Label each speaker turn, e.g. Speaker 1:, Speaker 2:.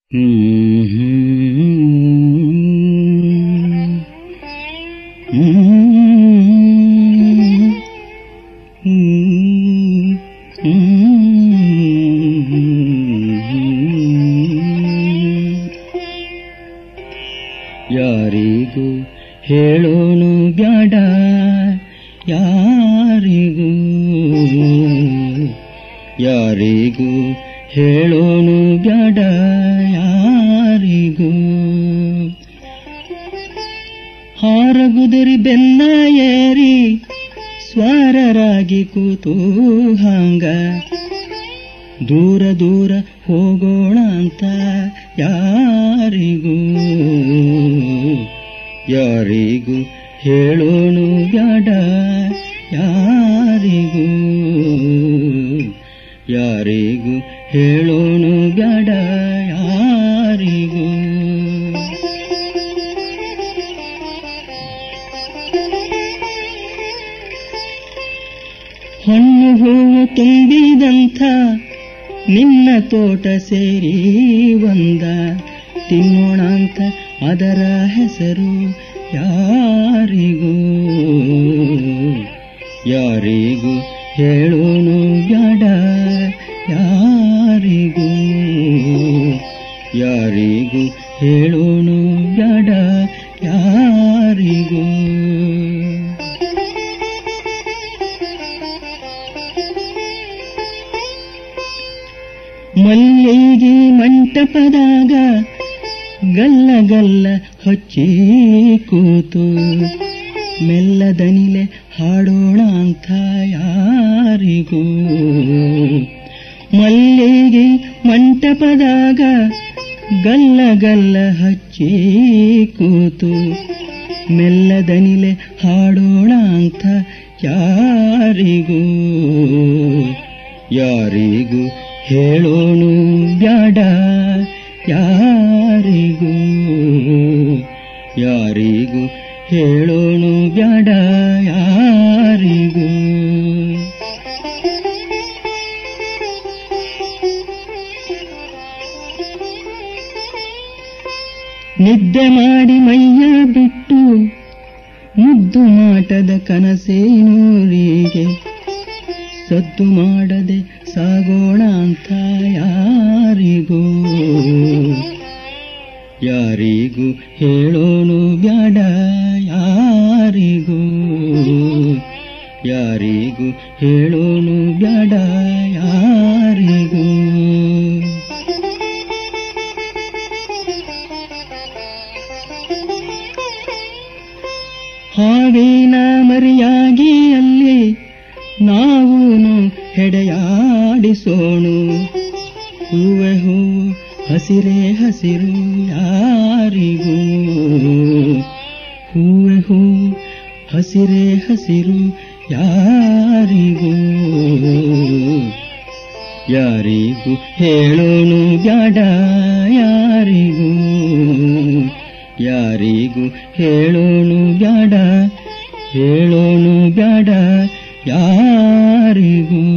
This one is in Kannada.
Speaker 1: ಯಾರಿಗೂ ಹೇಳೋನು ಬ್ಯಾಡ ಯಾರಿಗೂ ಯಾರಿಗೂ ಹೇಳೋನು ಬ್ಯಾಡ ಯಾರಿಗೂ ಹಾರಗುದರಿ ಬೆನ್ನ ಏರಿ ಸ್ವರರಾಗಿ ಕೂತು ಹಾಂಗ ದೂರ ದೂರ ಹೋಗೋಣ ಅಂತ ಯಾರಿಗೂ ಯಾರಿಗೂ ಹೇಳೋನು ಬ್ಯಾಡ ಯಾರಿಗೂ ಯಾರಿಗೂ ಹೇಳೋನು ಬ್ಯಾಡ ಯಾರಿಗೂ ಹಣ್ಣು ಹೂವು ತುಂಬಿದಂಥ ನಿನ್ನ ತೋಟ ಸೇರಿ ಒಂದ ತಿನ್ನೋಣ ಅಂತ ಅದರ ಹೆಸರು ಯಾರಿಗೂ ಯಾರಿಗೂ ಹೇಳೋನು ಬ್ಯಾಡ ಯಾರಿಗೂ ಯಾರಿಗೂ ಹೇಳೋನು ಬ್ಯಾಡ ಯಾರಿಗೂ ಮಲ್ಲಿಗೆ ಮಂಟಪದಾಗ ಗಲ್ಲ ಗಲ್ಲ ಹಚ್ಚಿ ಕೂತು ಮೆಲ್ಲದನಿಲೆ ಹಾಡೋಣ ಅಂತ ಯಾರಿಗೂ ಮಲ್ಲಿಗೆ ಮಂಟಪದಾಗ ಗಲ್ಲ ಗಲ್ಲ ಹಚ್ಚಿ ಕೂತು ಮೆಲ್ಲದನಿಲೆ ಹಾಡೋಣ ಅಂತ ಯಾರಿಗೂ ಯಾರಿಗೂ ಹೇಳೋನು ಬ್ಯಾಡ ಯಾರಿಗೂ ಯಾರಿಗೂ ಹೇಳೋನು ಬ್ಯಾಡ ಯಾರಿಗೂ ನಿದ್ದೆ ಮಾಡಿ ಮೈಯ ಬಿಟ್ಟು ಮುದ್ದು ಮಾಟದ ಕನಸೇನೂರಿಗೆ ಸದ್ದು ಮಾಡದೆ ಸಾಗೋಣ ಅಂತ ಯಾರಿಗೂ ಯಾರಿಗೂ ಹೇಳೋನು ಬ್ಯಾಡ ಯಾರಿಗೂ ಯಾರಿಗೂ ಹೇಳೋನು ಬ್ಯಾಡ ಯಾರಿಗೂ ಹಾವಿನ ಮರಿಯಾಗಿ ಅಲ್ಲಿ ನಾವೂನು ಹೆಡೆಯಾಡಿಸೋಣು ಹೂವೆ ಹೂವು ಹಸಿರೇ ಹಸಿರು ಯಾರಿಗೂ ಹೂವೆ ಹೂವು ಹಸಿರೇ ಹಸಿರು ಯಾರಿಗೂ ಯಾರಿಗೂ ಹೇಳೋನು ಬ್ಯಾಡ ಯಾರಿಗೂ ಯಾರಿಗೂ ಹೇಳೋನು ಬ್ಯಾಡ ಹೇಳೋನು ಬ್ಯಾಡ ಯಾರಿಗೂ